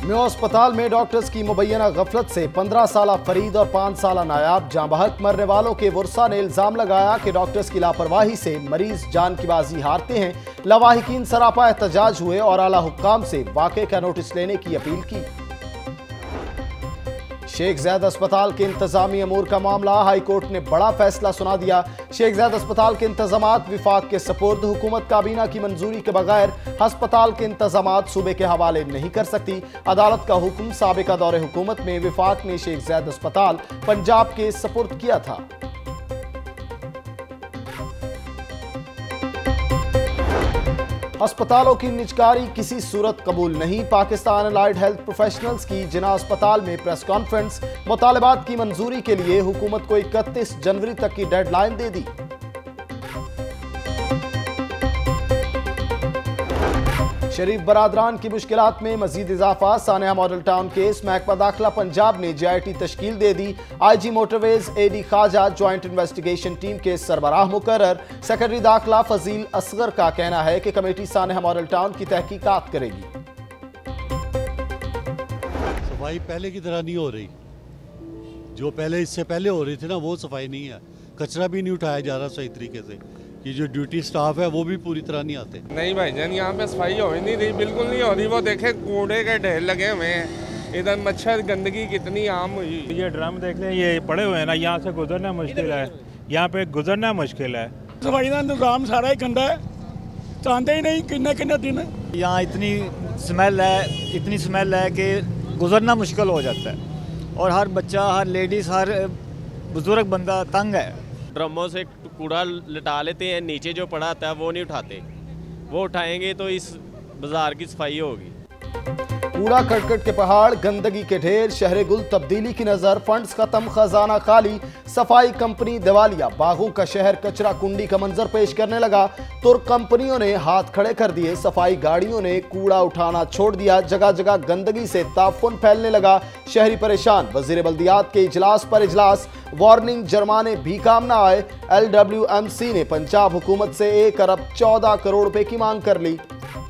म्यो अस्पताल में डॉक्टर्स की मुबैना गफलत से 15 साला फरीद और 5 साला नायाब जाँ बहक मरने वालों के वुरसा ने इल्जाम लगाया कि डॉक्टर्स की लापरवाही से मरीज जान की बाजी हारते हैं। लवाहिकीन सरापा एहतजाज हुए और आला हुक्काम से वाक़े का नोटिस लेने की अपील की। शेख ज़ैद अस्पताल के इंतजामी अमूर का मामला हाई कोर्ट ने बड़ा फैसला सुना दिया। शेख ज़ैद अस्पताल के इंतजामात विफाक के सपुर्द, हुकूमत काबीना की मंजूरी के बगैर अस्पताल के इंतजामात सूबे के हवाले नहीं कर सकती। अदालत का हुक्म साबिका दौरे हुकूमत में विफाक ने शेख ज़ैद अस्पताल पंजाब के सपुर्द किया था। अस्पतालों की निजकारी किसी सूरत कबूल नहीं। पाकिस्तान अलाइड हेल्थ प्रोफेशनल्स की जिना अस्पताल में प्रेस कॉन्फ्रेंस। मुतालबात की मंजूरी के लिए हुकूमत को 31 जनवरी तक की डेडलाइन दे दी। शरीफ बरादरान की मुश्किलात में मजीद इजाफा। सानिया मॉडल टाउन केस महकमा दाखिला पंजाब ने JIT तश्कील दे दी। IG motorways AD Khawaja joint investigation team के सरबराह मुकर्रर। सेक्रेटरी दाखिला फजील असगर का कहना है कि कमेटी सानिया मॉडल टाउन की तहकीकात करेगी। सफाई पहले की तरह नहीं हो रही, जो पहले इससे पहले हो रही थी ना, वो सफाई नहीं है। कचरा भी नहीं उठाया जा रहा सही तरीके से। ये जो ड्यूटी स्टाफ है वो भी पूरी तरह नहीं आते। नहीं भाईजान, यहाँ पे सफाई हो ही नहीं रही, बिल्कुल नहीं हो रही। वो देखे कूड़े के ढेर लगे हुए हैं, इधर मच्छर गंदगी कितनी आम हुई। ये ड्रम देख लें, ये पड़े हुए हैं ना, यहाँ से गुजरना मुश्किल है, यहाँ पे गुजरना मुश्किल है। सफाई का निज़ाम सारा ही गंदा है, चाहते ही नहीं किन्ने किन्ने दिन। यहाँ इतनी स्मेल है कि गुजरना मुश्किल हो जाता है और हर बच्चा, हर लेडीज़, हर बुजुर्ग बंदा तंग है। ड्रमों से कूड़ा लटा लेते हैं, नीचे जो पड़ा आता है वो नहीं उठाते। वो उठाएंगे तो इस बाजार की सफाई होगी। कूड़ा करकट के पहाड़, गंदगी के ढेर, शहर गुल तब्दीली की नजर, फंड्स खत्म, खजाना खाली, सफाई कंपनी दिवालिया, बागों का शहर कचरा कुंडी का मंजर पेश करने लगा। तुर्क कंपनियों ने हाथ खड़े कर दिए, सफाई गाड़ियों ने कूड़ा उठाना छोड़ दिया, जगह जगह गंदगी से ताफुन फैलने लगा, शहरी परेशान। वजीर बल्दियात के इजलास पर इजलास, वार्निंग, जुर्माने भी काम न आए। LWMC ने पंजाब हुकूमत से 1 अरब 14 करोड़ रुपए की मांग कर ली।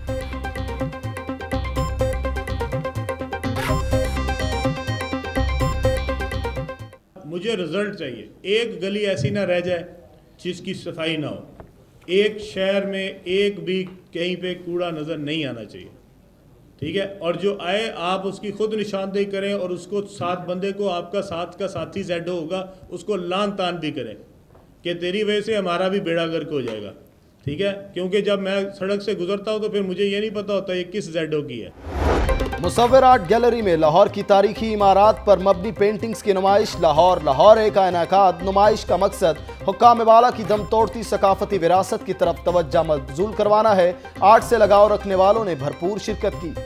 मुझे रिजल्ट चाहिए, एक गली ऐसी ना रह जाए जिसकी सफाई ना हो, एक शहर में एक भी कहीं पे कूड़ा नज़र नहीं आना चाहिए, ठीक है। और जो आए आप उसकी खुद निशानदेही करें और उसको साथ बंदे को, आपका साथ का साथी ZO होगा, उसको लान तान भी करें कि तेरी वजह से हमारा भी बेड़ा गर्क हो जाएगा, ठीक है। क्योंकि जब मैं सड़क से गुजरता हूँ तो फिर मुझे ये नहीं पता होता ये किस ZO की है। मुसव्विर आर्ट गैलरी में लाहौर की तारीखी इमारात पर मबनी पेंटिंग्स की नुमाइश। लाहौर का इनेकाद। नुमाइश का मकसद हुक्काम वाला की दम तोड़ती सकाफती विरासत की तरफ तवज्जो मबजूल करवाना है। आर्ट से लगाव रखने वालों ने भरपूर शिरकत की।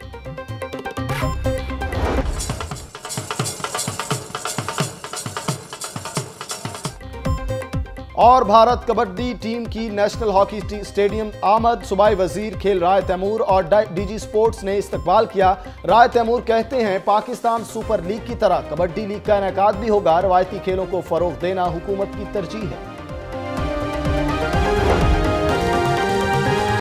और भारत कबड्डी टीम की नेशनल हॉकी स्टेडियम आमद। सूबाई वजीर खेल राय तैमूर और DG स्पोर्ट्स ने इस्तकबाल किया। राय तैमूर कहते हैं पाकिस्तान सुपर लीग की तरह कबड्डी लीग का इनेकाद भी होगा। रवायती खेलों को फरोग देना हुकूमत की तरजीह है।